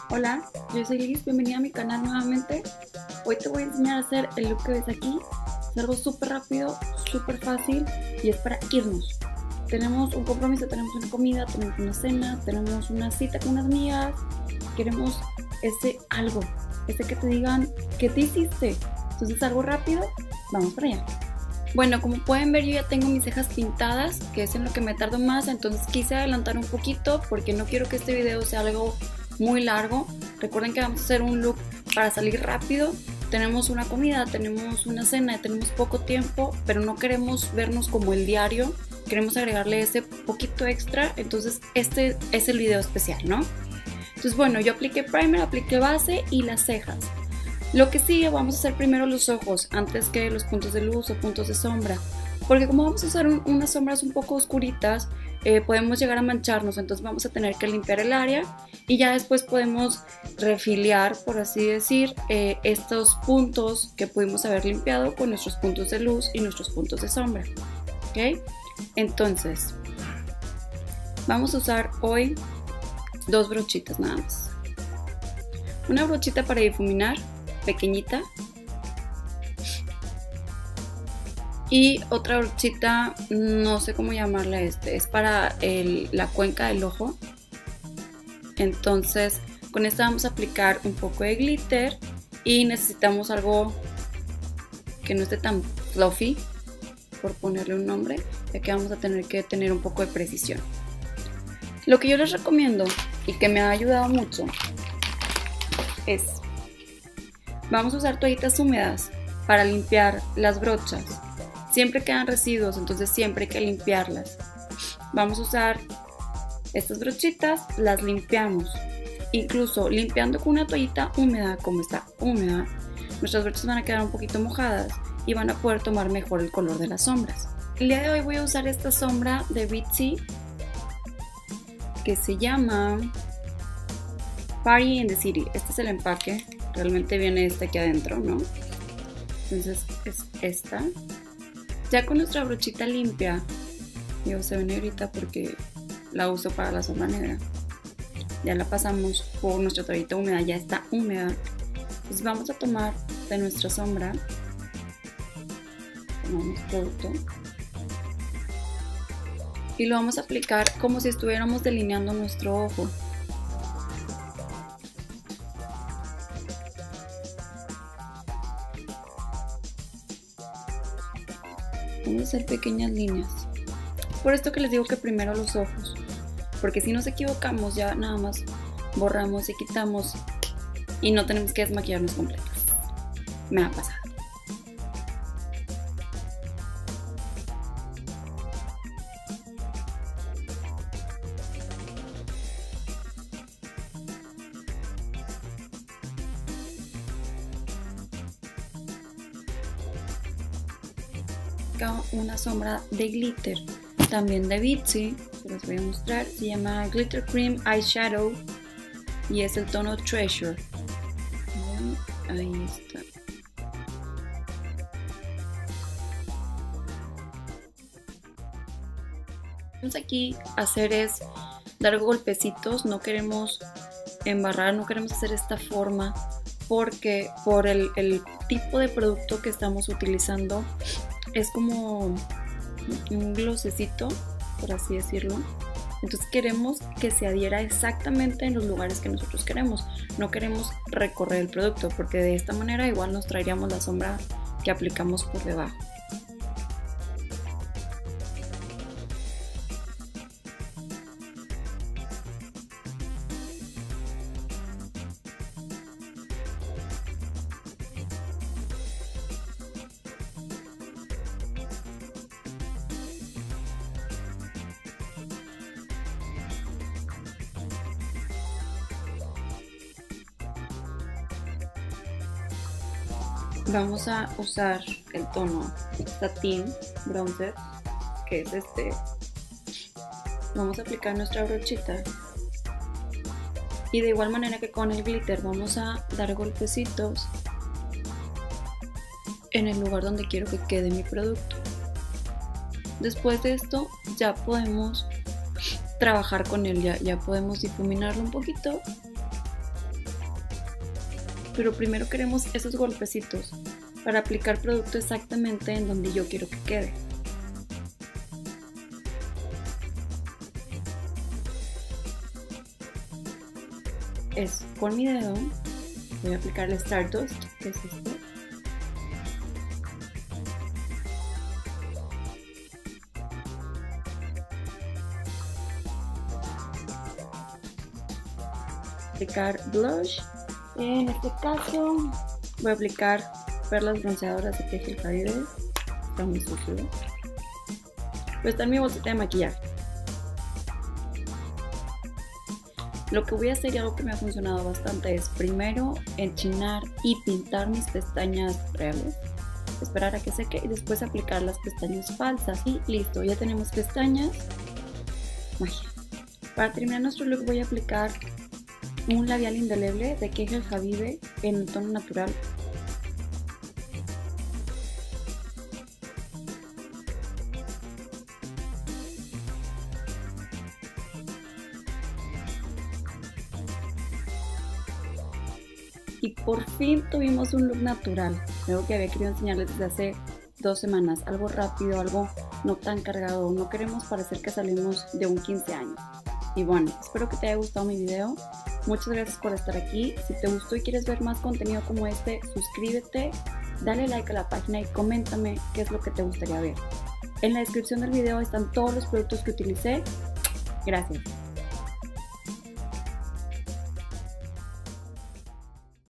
Hola, yo soy Liz, bienvenida a mi canal nuevamente. Hoy te voy a enseñar a hacer el look que ves aquí. Es algo súper rápido, súper fácil y es para irnos. Tenemos un compromiso, tenemos una comida, tenemos una cena, tenemos una cita con unas amigas. Queremos ese algo, ese que te digan ¿qué te hiciste? Entonces algo rápido, vamos para allá. Bueno, como pueden ver yo ya tengo mis cejas pintadas, que es en lo que me tardo más, entonces quise adelantar un poquito porque no quiero que este video sea algo muy largo. Recuerden que vamos a hacer un look para salir rápido. Tenemos una comida, tenemos una cena, tenemos poco tiempo, pero no queremos vernos como el diario. Queremos agregarle ese poquito extra, entonces este es el video especial, ¿no? Entonces bueno, yo apliqué primer, apliqué base y las cejas. Lo que sigue, vamos a hacer primero los ojos antes que los puntos de luz o puntos de sombra, porque como vamos a usar unas sombras un poco oscuritas, podemos llegar a mancharnos, entonces vamos a tener que limpiar el área y ya después podemos refiliar, por así decir, estos puntos que pudimos haber limpiado con nuestros puntos de luz y nuestros puntos de sombra. ¿Ok? Entonces, vamos a usar hoy dos brochitas nada más. Una brochita para difuminar, pequeñita, y otra brochita, no sé cómo llamarla, es para la cuenca del ojo. Entonces con esta vamos a aplicar un poco de glitter y necesitamos algo que no esté tan fluffy, por ponerle un nombre, ya que vamos a tener que tener un poco de precisión. Lo que yo les recomiendo y que me ha ayudado mucho es, vamos a usar toallitas húmedas para limpiar las brochas. Siempre quedan residuos, entonces siempre hay que limpiarlas. Vamos a usar estas brochitas, las limpiamos. Incluso limpiando con una toallita húmeda, como está húmeda, nuestras brochas van a quedar un poquito mojadas y van a poder tomar mejor el color de las sombras. El día de hoy voy a usar esta sombra de Bitsy que se llama Party in the City. Este es el empaque, realmente viene este aquí adentro, ¿no? Entonces es esta. Ya con nuestra brochita limpia, yo se ve negrita porque la uso para la sombra negra. Ya la pasamos por nuestra toallita húmeda, ya está húmeda. Entonces vamos a tomar de nuestra sombra, tomamos producto y lo vamos a aplicar como si estuviéramos delineando nuestro ojo. Vamos a hacer pequeñas líneas. Por esto que les digo que primero los ojos, porque si nos equivocamos ya nada más borramos y quitamos y no tenemos que desmaquillarnos completas. Me ha pasado. Una sombra de glitter, también de Bitsy, se los voy a mostrar, se llama Glitter Cream Eyeshadow y es el tono Treasure. Ahí está. Vamos aquí a hacer es dar golpecitos, no queremos embarrar, no queremos hacer esta forma porque por el tipo de producto que estamos utilizando es como un glosecito, por así decirlo. Entonces queremos que se adhiera exactamente en los lugares que nosotros queremos. No queremos recorrer el producto porque de esta manera igual nos traeríamos la sombra que aplicamos por debajo. Vamos a usar el tono Satin Bronzer, que es este. Vamos a aplicar nuestra brochita y de igual manera que con el glitter vamos a dar golpecitos en el lugar donde quiero que quede mi producto. Después de esto ya podemos trabajar con él, ya podemos difuminarlo un poquito pero primero queremos esos golpecitos para aplicar producto exactamente en donde yo quiero que quede. Es con mi dedo, voy a aplicar el Stardust, que es este. Aplicar blush, en este caso voy a aplicar perlas bronceadoras de Kegel Caribe, está muy sucio, pero está en mi bolsita de maquillaje. Lo que voy a hacer y algo que me ha funcionado bastante es primero enchinar y pintar mis pestañas reales, esperar a que seque y después aplicar las pestañas falsas y listo, ya tenemos pestañas, magia. Para terminar nuestro look voy a aplicar un labial indeleble de Kegel Caribe en un tono natural. Y por fin tuvimos un look natural, algo que había querido enseñarles desde hace 2 semanas, algo rápido, algo no tan cargado, no queremos parecer que salimos de un 15 años. Y bueno, espero que te haya gustado mi video, muchas gracias por estar aquí, si te gustó y quieres ver más contenido como este, suscríbete, dale like a la página y coméntame qué es lo que te gustaría ver. En la descripción del video están todos los productos que utilicé, gracias.